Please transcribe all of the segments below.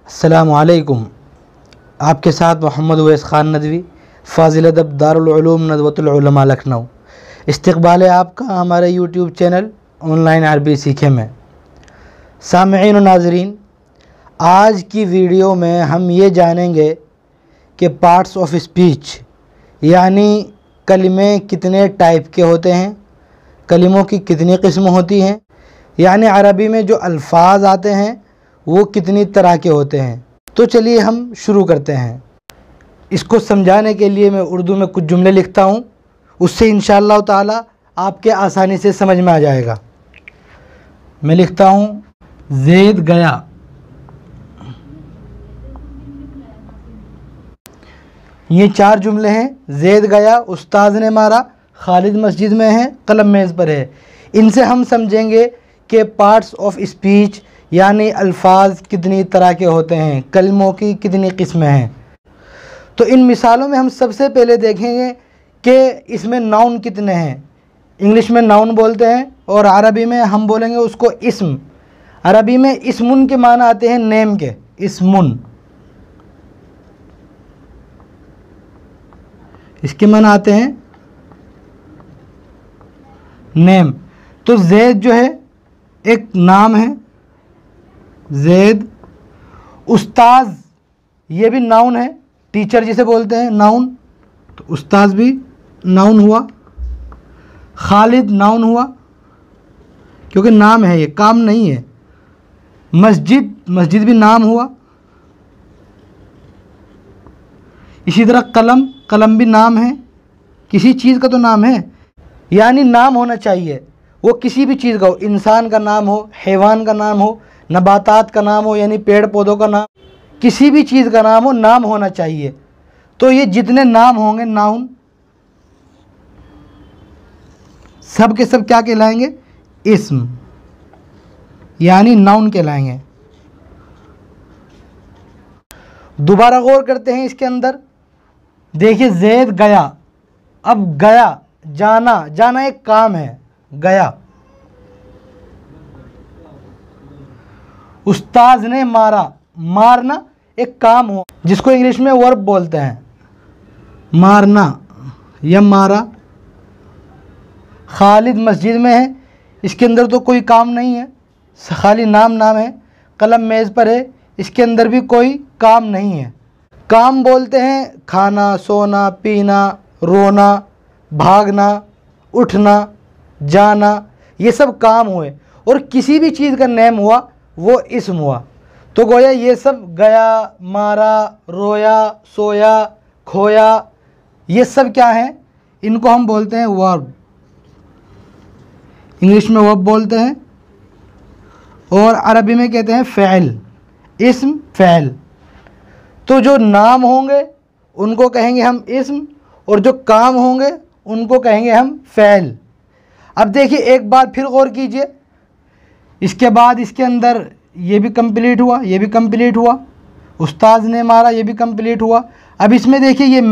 अस्सलामुअलैकुम। आपके साथ मोहम्मद उवैस ख़ान नदवी, फ़ाज़िल अदब दारुल उलूम नदवतुल उलमा लखनऊ। इस्तक़बाल है आपका हमारे यूट्यूब चैनल ऑनलाइन अरबी सीखे में। सामईन और नाज़रीन, आज की वीडियो में हम ये जानेंगे कि पार्ट्स ऑफ स्पीच यानी कलिमे कितने टाइप के होते हैं, कलिमों की कितनी किस्म होती हैं, यानी अरबी में जो अल्फाज आते हैं वो कितनी तरह के होते हैं। तो चलिए हम शुरू करते हैं। इसको समझाने के लिए मैं उर्दू में कुछ जुमले लिखता हूँ, उससे इंशाअल्लाह ताला आपके आसानी से समझ में आ जाएगा। मैं लिखता हूँ ज़ैद गया। ये 4 जुमले हैं। ज़ैद गया, उस्ताद ने मारा, खालिद मस्जिद में है, कलम मेज़ पर है। इनसे हम समझेंगे कि पार्ट्स ऑफ स्पीच यानी अल्फाज कितनी तरह के होते हैं, कलमों की कितनी किस्में हैं। तो इन मिसालों में हम सबसे पहले देखेंगे कि इसमें नाउन कितने हैं। इंग्लिश में नाउन बोलते हैं और अरबी में हम बोलेंगे उसको इस्म। अरबी में इस्मुन के माना आते हैं नेम के, इस्मुन इसके माना आते हैं नेम। तो ज़ैद जो है एक नाम है, ज़ैद। उस्ताद ये भी नाउन है, टीचर जिसे बोलते हैं नाउन, तो उस्ताद भी नाउन हुआ। खालिद नाउन हुआ क्योंकि नाम है, ये काम नहीं है। मस्जिद, मस्जिद भी नाम हुआ। इसी तरह कलम, कलम भी नाम है, किसी चीज़ का तो नाम है। यानी नाम होना चाहिए, वो किसी भी चीज़ का हो, इंसान का नाम हो, हैवान का नाम हो, नबातात का नाम हो यानी पेड़ पौधों का नाम, किसी भी चीज़ का नाम हो, नाम होना चाहिए। तो ये जितने नाम होंगे नाउन, सब के सब क्या कहलाएंगे? इस्म यानी नाउन कहलाएंगे। दोबारा गौर करते हैं इसके अंदर। देखिए ज़ैद गया, अब गया जाना, जाना एक काम है, गया। उस्ताद ने मारा, मारना एक काम हो जिसको इंग्लिश में वर्ब बोलते हैं, मारना या मारा। खालिद मस्जिद में है, इसके अंदर तो कोई काम नहीं है, खाली नाम नाम है। कलम मेज़ पर है, इसके अंदर भी कोई काम नहीं है। काम बोलते हैं खाना, सोना, पीना, रोना, भागना, उठना, जाना, ये सब काम हुए। और किसी भी चीज़ का नेम हुआ वो इस्म हुआ। तो गोया ये सब गया, मारा, रोया, सोया, खोया, ये सब क्या हैं? इनको हम बोलते हैं वर्ब। इंग्लिश में वर्ब बोलते हैं और अरबी में कहते हैं फ़ैल, इस्म फ़ैल। तो जो नाम होंगे उनको कहेंगे हम इस्म और जो काम होंगे उनको कहेंगे हम फ़ैल। अब देखिए एक बार फिर गौर कीजिए, इसके बाद इसके अंदर ये भी कंप्लीट हुआ, ये भी कंप्लीट हुआ, उस्ताद ने मारा, ये भी कंप्लीट हुआ। अब इसमें देखिए ये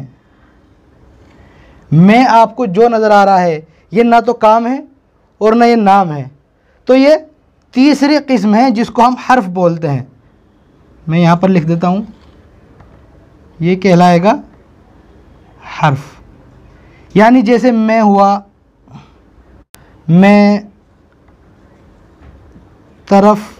मैं आपको जो नज़र आ रहा है ये ना तो काम है और ना ये नाम है। तो ये तीसरी किस्म है जिसको हम हर्फ बोलते हैं। मैं यहाँ पर लिख देता हूँ, ये कहलाएगा हर्फ। यानी जैसे मैं हुआ, मैं, तरफ,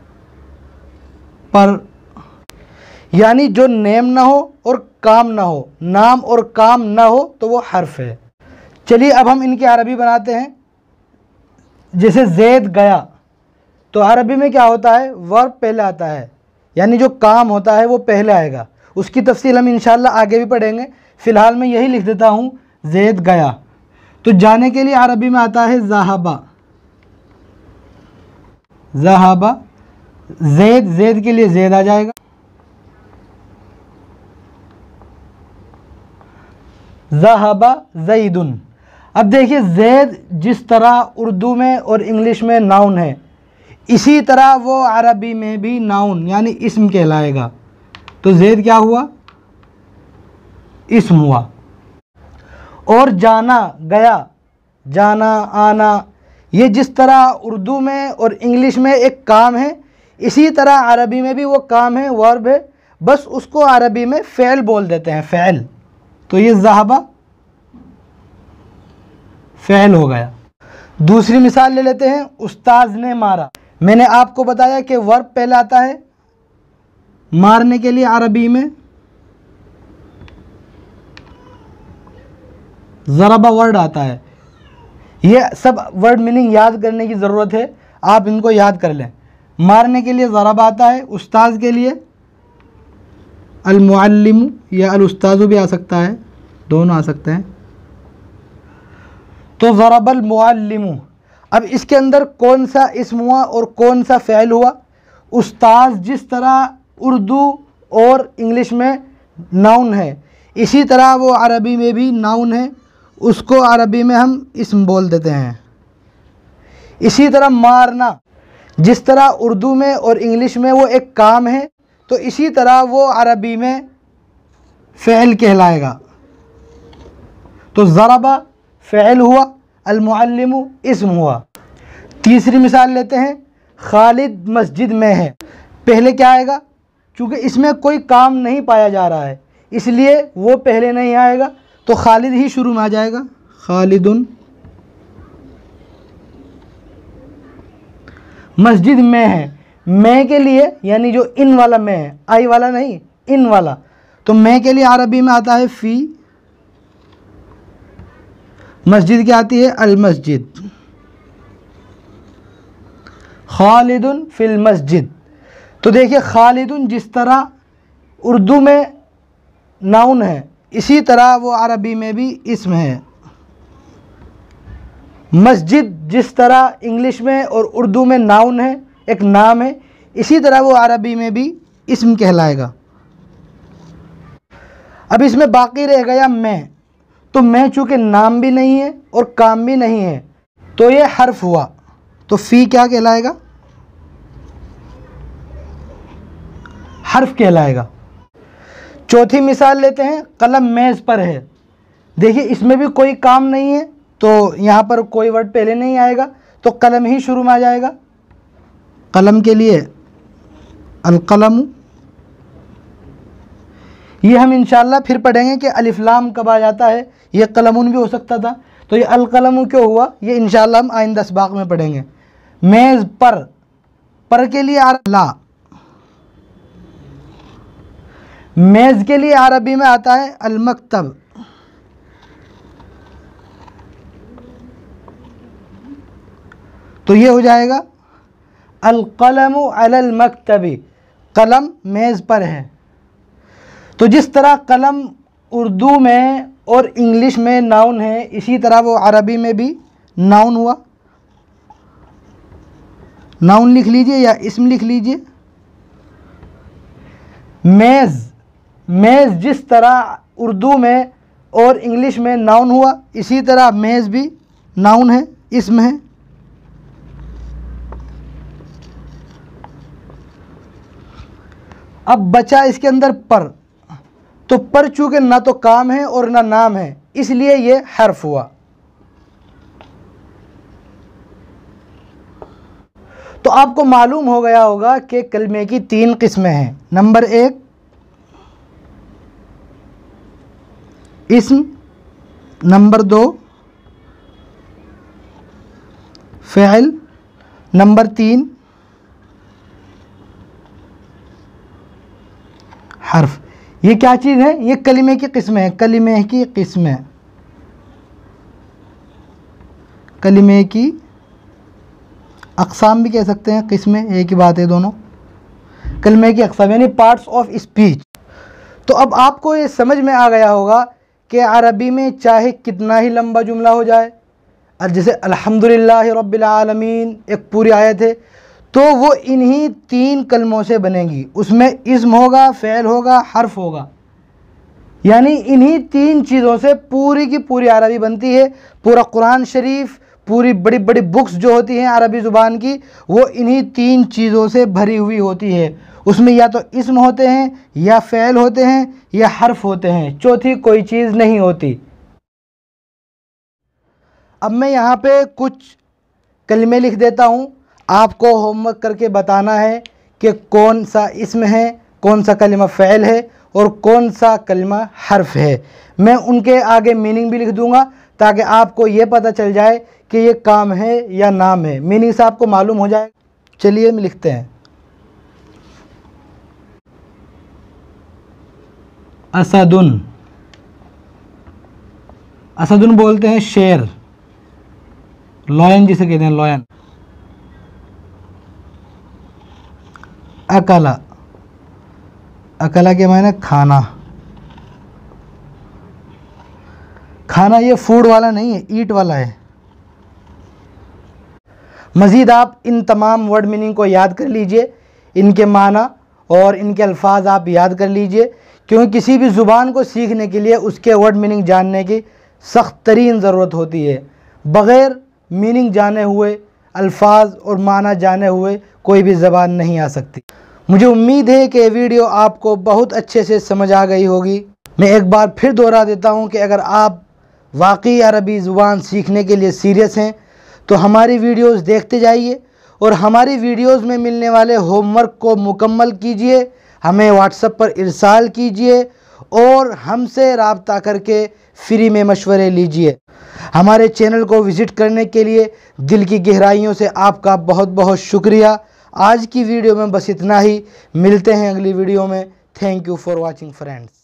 पर, यानी जो नेम ना हो और काम ना हो, नाम और काम ना हो तो वो हर्फ है। चलिए अब हम इनकी अरबी बनाते हैं। जैसे ज़ैद गया, तो अरबी में क्या होता है? वर्ब पहले आता है, यानी जो काम होता है वो पहले आएगा। उसकी तफसील हम इंशाअल्लाह आगे भी पढ़ेंगे। फ़िलहाल मैं यही लिख देता हूँ ज़ैद गया। तो जाने के लिए अरबी में आता है ज़हाबा, ज़हाबा। ज़ैद, ज़ैद के लिए ज़ैद आ जाएगा। ज़हाबा ज़ैदुन। अब देखिए ज़ैद जिस तरह उर्दू में और इंग्लिश में नाउन है, इसी तरह वो अरबी में भी नाउन यानी इस्म कहलाएगा। तो ज़ैद क्या हुआ? इस्म हुआ। और जाना, गया, जाना, आना, ये जिस तरह उर्दू में और इंग्लिश में एक काम है, इसी तरह अरबी में भी वो काम है, वर्ब है, बस उसको अरबी में फ़ेल बोल देते हैं, फ़ेल। तो ये ज़हबा फ़ेल हो गया। दूसरी मिसाल ले लेते हैं, उस्ताज ने मारा। मैंने आपको बताया कि वर्ब पहले आता है मारने के लिए अरबी में ज़रबा वर्ड आता है। ये सब वर्ड मीनिंग याद करने की ज़रूरत है, आप इनको याद कर लें। मारने के लिए ज़रबा आता है, उस्ताज के लिए अल मुअल्लिम या अल उस्ताज़ु भी आ सकता है, दोनों आ सकते हैं। तो ज़रबल मुअल्लिमु, अब इसके अंदर कौन सा इस्म हुआ और कौन सा फ़ेल हुआ? उस्ताज जिस तरह उर्दू और इंग्लिश में नाउन है, इसी तरह वो अरबी में भी नाउन है, उसको अरबी में हम इस्म बोल देते हैं। इसी तरह मारना, जिस तरह उर्दू में और इंग्लिश में वो एक काम है, तो इसी तरह वो अरबी में फ़ेल कहलाएगा। तो ज़रबा फ़ेल हुआ, अल मुअल्लिमु इस्म हुआ। तीसरी मिसाल लेते हैं, खालिद मस्जिद में है। पहले क्या आएगा? चूँकि इसमें कोई काम नहीं पाया जा रहा है, इसलिए वो पहले नहीं आएगा, तो खालिद ही शुरू में आ जाएगा, खालिदुन मस्जिद में है। मैं के लिए यानी जो इन वाला मैं है, आई वाला नहीं, इन वाला, तो मैं के लिए अरबी में आता है फ़ी। मस्जिद क्या आती है? अल मस्जिद। खालिदुन फिल मस्जिद। तो देखिए खालिदुन जिस तरह उर्दू में नाउन है, इसी तरह वो अरबी में भी इस्म है। मस्जिद जिस तरह इंग्लिश में और उर्दू में नाउन है, एक नाम है, इसी तरह वो अरबी में भी इस्म कहलाएगा। अब इसमें बाकी रह गया मैं। तो मैं चूँकि नाम भी नहीं है और काम भी नहीं है, तो ये हर्फ हुआ, तो फ़ी क्या कहलाएगा? हर्फ कहलाएगा। चौथी मिसाल लेते हैं, कलम मेज़ पर है। देखिए इसमें भी कोई काम नहीं है, तो यहाँ पर कोई वर्ड पहले नहीं आएगा, तो कलम ही शुरू में आ जाएगा। कलम के लिए अलकलम, ये हम इंशाल्लाह फिर पढ़ेंगे कि अलिफ लाम कब आ जाता है, ये कलमुन भी हो सकता था, तो ये अलकलम क्यों हुआ, ये इंशाल्लाह हम आइंदा इसबाक में पढ़ेंगे। मेज़ पर के लिए ला, मेज़ के लिए अरबी में आता है अल मकतब। तो ये हो जाएगा अल कलमु अलल मकतबी, कलम मेज़ पर है। तो जिस तरह कलम उर्दू में और इंग्लिश में नाउन है, इसी तरह वो अरबी में भी नाउन हुआ। नाउन लिख लीजिए या इस्म लिख लीजिए। मेज़ जिस तरह उर्दू में और इंग्लिश में नाउन हुआ, इसी तरह मेज़ भी नाउन है, इस्म है। अब बचा इसके अंदर पर, तो पर चूँकि ना तो काम है और ना नाम है, इसलिए ये हर्फ हुआ। तो आपको मालूम हो गया होगा कि कलमे की 3 किस्में हैं। नंबर 1 इस्म, नंबर 2 फ़ेल, नंबर 3 हर्फ। ये क्या चीज़ है? ये कलिमे की किस्में हैं, कलिमे की किस्में, कलिमे की अक़साम भी कह सकते हैं, किस्में एक ही बात है दोनों। कलिमे की अक़साम यानी पार्ट्स ऑफ स्पीच। तो अब आपको ये समझ में आ गया होगा कि अरबी में चाहे कितना ही लंबा जुमला हो जाए, और जैसे अल्हम्दुलिल्लाहि रब्बिल आलमीन एक पूरी आयत है, तो वो इन्हीं 3 कलमों से बनेगी। उसमें इस्म होगा, फ़ेल होगा, हर्फ होगा, यानी इन्हीं 3 चीज़ों से पूरी की पूरी अरबी बनती है। पूरा कुरान शरीफ, पूरी बड़ी बड़ी बुक्स जो होती हैं अरबी ज़ुबान की, वो इन्हीं 3 चीज़ों से भरी हुई होती है। उसमें या तो इस्म होते हैं, या फ़ेल होते हैं, या हर्फ होते हैं, चौथी कोई चीज़ नहीं होती। अब मैं यहाँ पे कुछ कलमे लिख देता हूँ, आपको होमवर्क करके बताना है कि कौन सा इसम है, कौन सा कलिमा फ़ेल है और कौन सा कलिमा हर्फ है। मैं उनके आगे मीनिंग भी लिख दूंगा ताकि आपको ये पता चल जाए कि ये काम है या नाम है, मीनिंग से आपको मालूम हो जाए। चलिए हम लिखते हैं। असदुन, असदुन बोलते हैं शेर, लॉयन जिसे कहते हैं लॉयन। अकला, अकला के मायने खाना, खाना ये फूड वाला नहीं है, ईट वाला है। मज़ीद आप इन तमाम वर्ड मीनिंग को याद कर लीजिए, इनके माना और इनके अल्फाज आप याद कर लीजिए, क्योंकि किसी भी ज़ुबान को सीखने के लिए उसके वर्ड मीनिंग जानने की सख्त तरीन ज़रूरत होती है। बग़ैर मीनिंग जाने हुए, अल्फाज और माना जाने हुए कोई भी ज़बान नहीं आ सकती। मुझे उम्मीद है कि वीडियो आपको बहुत अच्छे से समझ आ गई होगी। मैं एक बार फिर दोहरा देता हूँ कि अगर आप वाकई अरबी ज़ुबान सीखने के लिए सीरियस हैं तो हमारी वीडियोस देखते जाइए और हमारी वीडियोस में मिलने वाले होमवर्क को मुकम्मल कीजिए, हमें व्हाट्सएप पर इरसाल कीजिए और हमसे रब्ता करके फ्री में मशवरे लीजिए। हमारे चैनल को विज़िट करने के लिए दिल की गहराइयों से आपका बहुत बहुत शुक्रिया। आज की वीडियो में बस इतना ही, मिलते हैं अगली वीडियो में। Thank you for watching friends.